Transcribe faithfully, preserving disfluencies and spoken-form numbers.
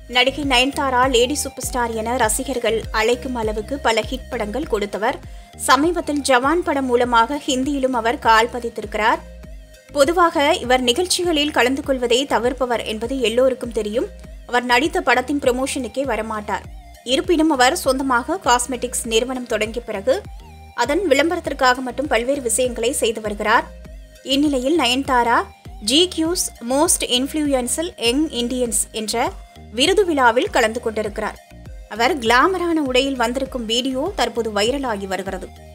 நடிகை Nayanthara lady super star என ரசிகர்கள் அழைக்கும் அளவுக்கு பல ஹிட் படங்கள் கொடுத்தவர். சமீபத்தில் ஜவான் படம் மூலமாக ஹிந்தியிலும் அவர் கால் பதித்திருக்கிறார். பொதுவாக இவர் நிகழ்ச்சிகளில் கலந்து கொள்வதை தவிர்ப்பவர் என்பது எல்லோருக்கும் தெரியும். அவர் நடித்த படத்தின் ப்ரமோஷனுக்கே வரமாட்டார். இருப்பினும் அவர் சொந்தமாக காஸ்மெட்டிக்ஸ் நிறுவனம் தொடங்கிய பிறகு அதன் விளம்பரத்திற்காக மட்டும் பல்வேறு விஷயங்களை செய்து வருகிறார். இந்நிலையில் Nayanthara GQ's most influential young Indians என்ற விருது விழாவில் கலந்து கொண்டிருக்கிறார். அவர் கிளாமரான உடையில் வந்திருக்கும் வீடியோ தற்போது வைரலாகி வருகிறது.